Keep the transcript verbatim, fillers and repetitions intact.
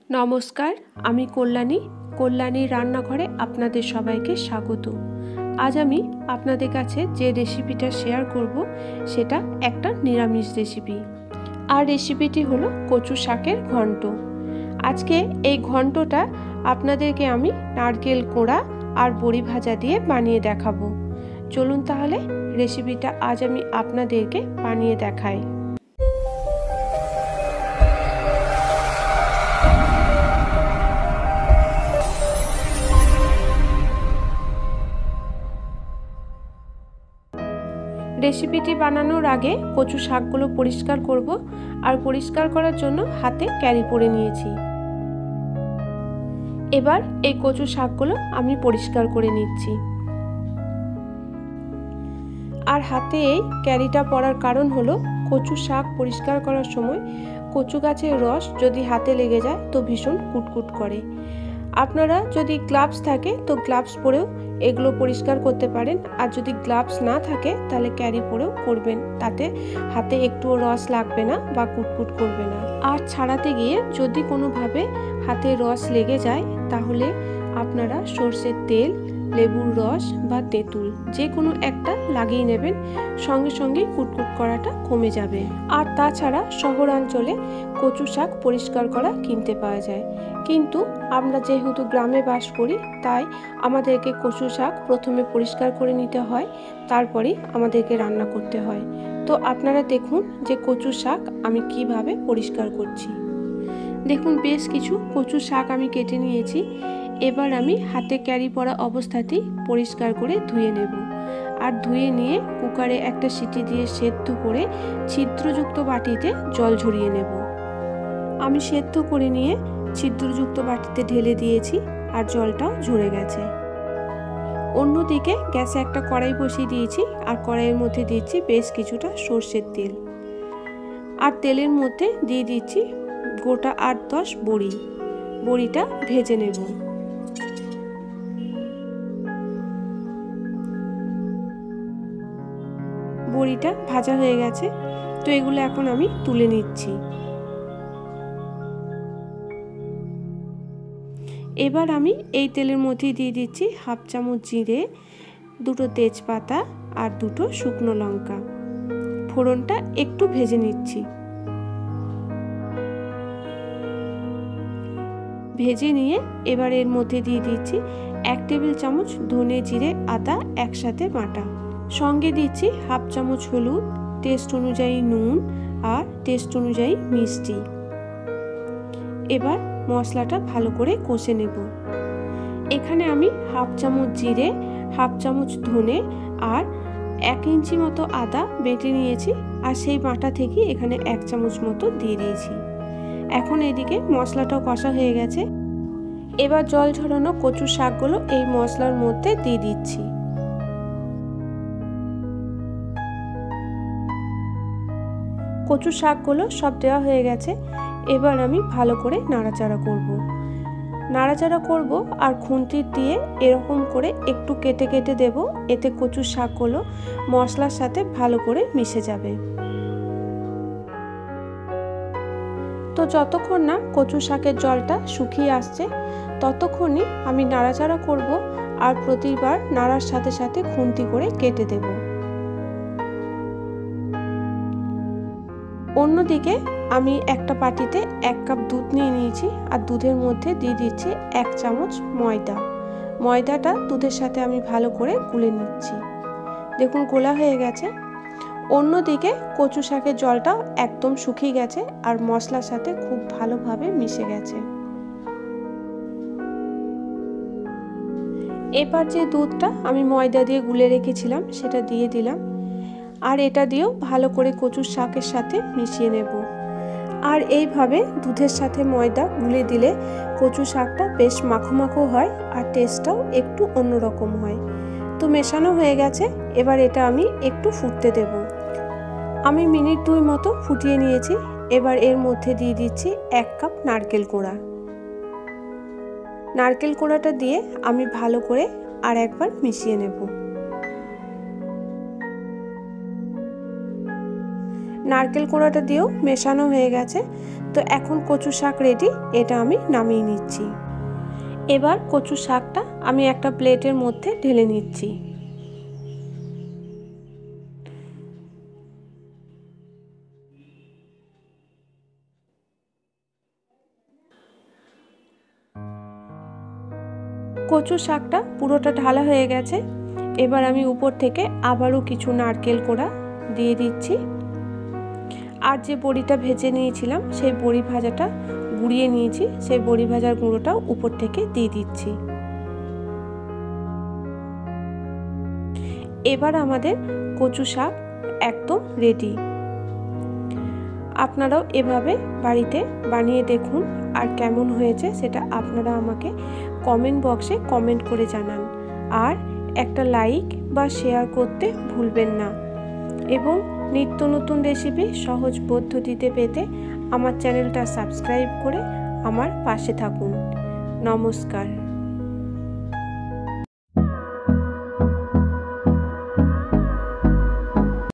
নমস্কার, আমি কল্যাণী। কল্যাণী রান্নাঘরে আপনাদের সবাইকে স্বাগত। আজ আমি আপনাদের কাছে যে রেসিপিটা শেয়ার করব সেটা একটা নিরামিষ রেসিপি, আর রেসিপিটি হলো কচু শাকের ঘন্ট। আজকে এই ঘন্টটা আপনাদেরকে আমি নারকেল কোড়া আর বড়ি ভাজা দিয়ে বানিয়ে দেখাবো। চলুন তাহলে রেসিপিটা আজ আমি আপনাদেরকে বানিয়ে দেখাই। রেসিপিটি বানানোর আগে কচু শাকগুলো পরিষ্কার করব, আর পরিষ্কার করার জন্য হাতে ক্যারি পরে নিয়েছি। এবার এই কচু শাকগুলো আমি পরিষ্কার করে নিচ্ছি। আর হাতে এই ক্যারিটা পরার কারণ হলো কচু শাক পরিষ্কার করার সময় কচু গাছের রস যদি হাতে লেগে যায় তো ভীষণ কুটকুট করে। আপনারা যদি গ্লাভস থাকে তো গ্লাভস পরেও এগুলো পরিষ্কার করতে পারেন, আর যদি গ্লাভস না থাকে তাহলে ক্যারি পরেও করবেন, তাতে হাতে একটুও রস লাগবে না বা কুটকুট করবে না। আর ছাড়াতে গিয়ে যদি কোনোভাবে হাতে রস লেগে যায় তাহলে আপনারা সর্ষের তেল, লেবুর রস বা তেঁতুল যে কোনো একটা লাগিয়ে নেবেন, সঙ্গে সঙ্গে কুটকুট করাটা কমে যাবে। আর তাছাড়া শহরাঞ্চলে কচু শাক পরিষ্কার করা কিনতে পাওয়া যায়, কিন্তু আমরা যেহেতু গ্রামে বাস করি তাই আমাদেরকে কচু শাক প্রথমে পরিষ্কার করে নিতে হয়, তারপরেই আমাদেরকে রান্না করতে হয়। তো আপনারা দেখুন যে কচু শাক আমি কিভাবে পরিষ্কার করছি। দেখুন বেশ কিছু কচু শাক আমি কেটে নিয়েছি। এবার আমি হাতে ক্যারি পরা অবস্থাতেই পরিষ্কার করে ধুয়ে নেব, আর ধুয়ে নিয়ে কুকারে একটা সিটি দিয়ে সেদ্ধ করে ছিদ্রযুক্ত বাটিতে জল ঝরিয়ে নেব। আমি সেদ্ধ করে নিয়ে ছিদ্রযুক্ত বাটিতে ঢেলে দিয়েছি, আর জলটাও ঝরে গেছে। অন্যদিকে গ্যাসে একটা কড়াই বসিয়ে দিয়েছি, আর কড়াইয়ের মধ্যে দিচ্ছি বেশ কিছুটা সর্ষের তেল, আর তেলের মধ্যে দিয়ে দিচ্ছি গোটা আট দশ বড়ি। বড়িটা ভেজে নেব। বড়িটা ভাজা হয়ে গেছে, তো এগুলো এখন আমি তুলে নিচ্ছি। এবার আমি এই তেলের মধ্যে দিয়ে দিচ্ছি হাফ চামচ জিরে, দুটো তেজপাতা আর দুটো শুকনো লঙ্কা। ফোড়নটা একটু ভেজে নিচ্ছি। ভেজে নিয়ে এবার এর মধ্যে দিয়ে দিচ্ছি এক টেবিল চামচ ধনে জিরে আদা একসাথে বাটা। সঙ্গে দিচ্ছি হাফ চামচ হলুদ, টেস্ট অনুযায়ী নুন আর টেস্ট অনুযায়ী মিষ্টি। এবার মশলাটা ভালো করে কষে নেব। এখানে আমি হাফ চামচ জিরে, হাফ চামচ ধনে আর এক ইঞ্চি মতো আদা বেটে নিয়েছি, আর সেই বাটা থেকে এখানে এক চামচ মতো দিয়ে দিয়েছি। এখন এদিকে মশলাটাও কষা হয়ে গেছে। এবার জল ঝরানো কচু শাকগুলো এই মশলার মধ্যে দিয়ে দিচ্ছি। কচু শাকগুলো সব দেওয়া হয়ে গেছে। এবার আমি ভালো করে নাড়াচাড়া করব। নাড়াচাড়া করব আর খুন্তি দিয়ে এরকম করে একটু কেটে কেটে দেব, এতে কচু শাকগুলো মশলার সাথে ভালো করে মিশে যাবে। তো যতক্ষণ না কচু শাকের জলটা শুকিয়ে আসছে ততক্ষণই আমি নাড়াচাড়া করব, আর প্রতিবার নাড়ার সাথে সাথে খুন্তি করে কেটে দেব। অন্যদিকে আমি একটা বাটিতে এক কাপ দুধ নিয়ে নিয়েছি, আর দুধের মধ্যে দিয়ে দিচ্ছি এক চামচ ময়দা। ময়দাটা দুধের সাথে আমি ভালো করে গুলে নিচ্ছি। দেখুন গোলা হয়ে গেছে। অন্যদিকে কচু শাকের জলটা একদম শুকিয়ে গেছে, আর মশলার সাথে খুব ভালোভাবে মিশে গেছে। এবার যে দুধটা আমি ময়দা দিয়ে গুলে রেখেছিলাম সেটা দিয়ে দিলাম, আর এটা দিয়েও ভালো করে কচু শাকের সাথে মিশিয়ে নেব। আর এইভাবে দুধের সাথে ময়দা গুলে দিলে কচু শাকটা বেশ মাখো মাখো হয়, আর টেস্টটাও একটু অন্যরকম হয়। তো মেশানো হয়ে গেছে। এবার এটা আমি একটু ফুটতে দেব। আমি মিনিট দুই মতো ফুটিয়ে নিয়েছি। এবার এর মধ্যে দিয়ে দিচ্ছি এক কাপ নারকেল কোড়া। নারকেল কোড়াটা দিয়ে আমি ভালো করে আর একবার মিশিয়ে নেব। নারকেল কোড়াটা দিয়েও মেশানো হয়ে গেছে। তো এখন কচু শাক রেডি, এটা আমি নামিয়ে নিচ্ছি। এবার কচু শাকটা আমি একটা প্লেটের মধ্যে ঢেলে নিচ্ছি। কচু শাকটা পুরোটা ঢালা হয়ে গেছে। এবার আমি উপর থেকে আবারও কিছু নারকেল কোড়া দিয়ে দিচ্ছি। আর যে বড়িটা ভেজে নিয়েছিলাম সেই বড়ি ভাজাটা গুঁড়িয়ে নিয়েছি, সেই বড়ি ভাজার গুঁড়োটাও উপর থেকে দিয়ে দিচ্ছি। এবার আমাদের কচু শাক একদম রেডি। আপনারাও এভাবে বাড়িতে বানিয়ে দেখুন, আর কেমন হয়েছে সেটা আপনারা আমাকে কমেন্ট বক্সে কমেন্ট করে জানান। আর একটা লাইক বা শেয়ার করতে ভুলবেন না। এবং নিত্য নতুন রেসিপি সহজ পদ্ধতিতে পেতে আমার চ্যানেলটা সাবস্ক্রাইব করে আমার পাশে থাকুন। নমস্কার।